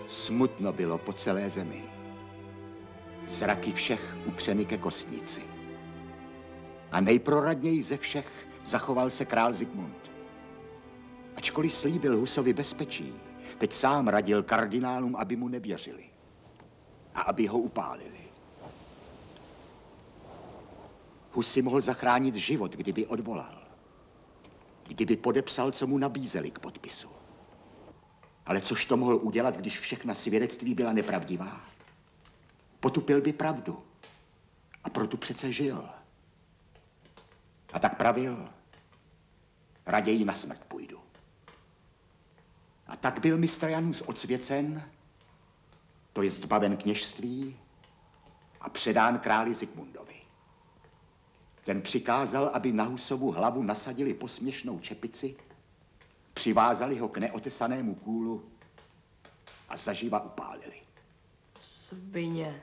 Smutno bylo po celé zemi. Zraky všech upřeny ke kostnici. A nejproradněji ze všech zachoval se král Zikmund. Ačkoliv slíbil Husovi bezpečí, teď sám radil kardinálům, aby mu nevěřili a aby ho upálili. Hus si mohl zachránit život, kdyby odvolal. Kdyby podepsal, co mu nabízeli k podpisu. Ale což to mohl udělat, když všechna svědectví byla nepravdivá? Potupil by pravdu. A proto přece žil. A tak pravil, raději na smrt půjdu. A tak byl mistr Janus odsvěcen, to je zbaven kněžství a předán králi Zikmundovi. Ten přikázal, aby na Husovu hlavu nasadili posměšnou čepici, přivázali ho k neotesanému kůlu a zaživa upálili. Svině.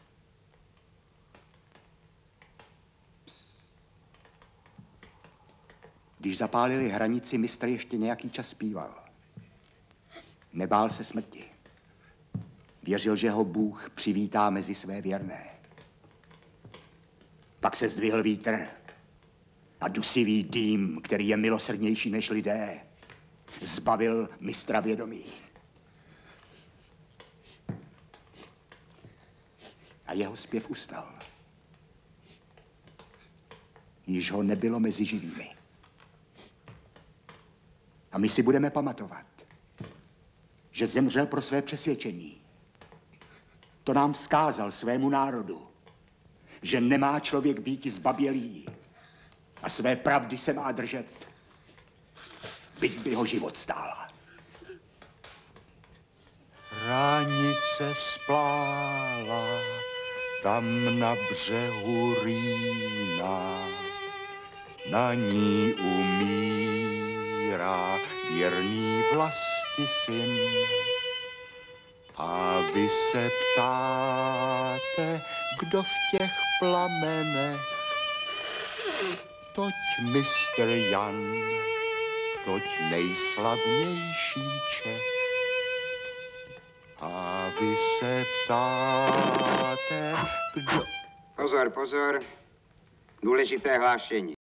Když zapálili hranici, mistr ještě nějaký čas zpíval. Nebál se smrti. Věřil, že ho Bůh přivítá mezi své věrné. Pak se zdvihl vítr a dusivý dým, který je milosrdnější než lidé, zbavil mistra vědomí. A jeho zpěv ustal. Již ho nebylo mezi živými. A my si budeme pamatovat, že zemřel pro své přesvědčení. To nám vzkázal svému národu, že nemá člověk býti zbabělý a své pravdy se má držet, byť by ho život stála. Hranice vzplála tam na břehu Rýna, na ní umírá věrný vlasti syn. A vy se ptáte, kdo v těch plamenech, toť mistr Jan, toť nejslavnější Čech. A vy se ptáte, kdo... Pozor, pozor, důležité hlášení.